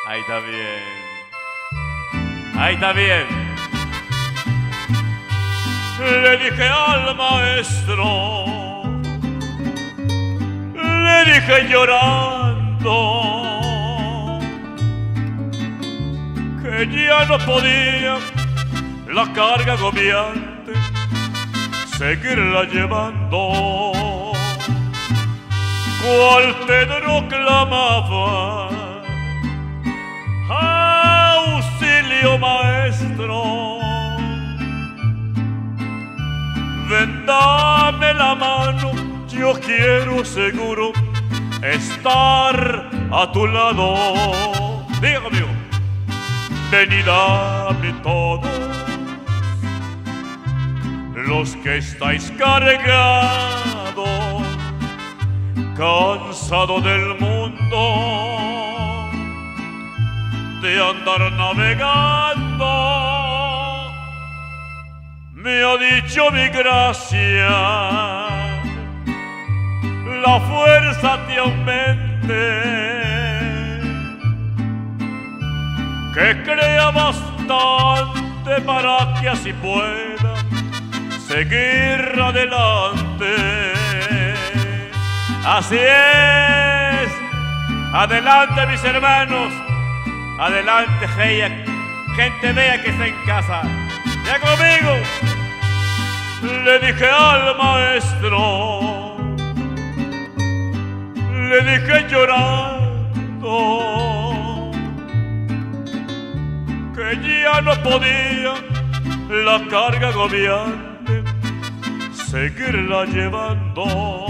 Ahí está bien. Ahí está bien. Le dije al maestro, le dije llorando, que ya no podía la carga agobiante seguirla llevando. Cual Pedro clamaba, auxilio maestro, ven dame la mano, yo quiero seguro estar a tu lado. Diga conmigo, ven y dame todos los que estáis cargados, cansado del mundo, de andar navegando. Me ha dicho mi gracia, la fuerza te aumente, que crea bastante para que así pueda seguir adelante. Así es. Adelante, mis hermanos. Adelante, gente bella que está en casa. Ya conmigo. Le dije al maestro, le dije llorando, que ya no podía la carga agobiante seguirla llevando.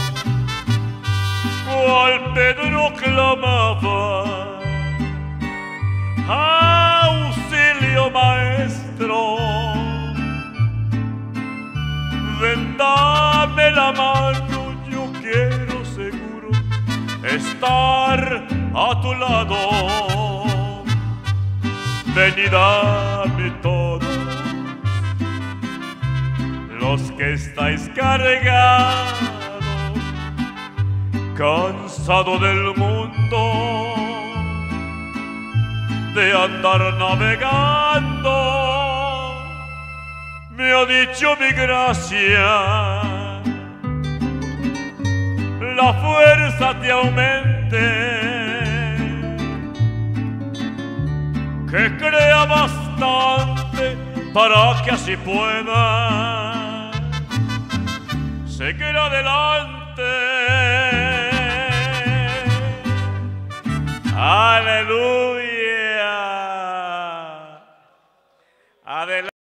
Cual Pedro clamaba, auxilio maestro, ven dame la mano, yo quiero seguro estar a tu lado. Ven y dame todos los que estáis cargados, cansado del mundo, de andar navegando. Me ha dicho mi gracia, la fuerza te aumente, que crea bastante para que así pueda seguir adelante. Aleluya. Adelante.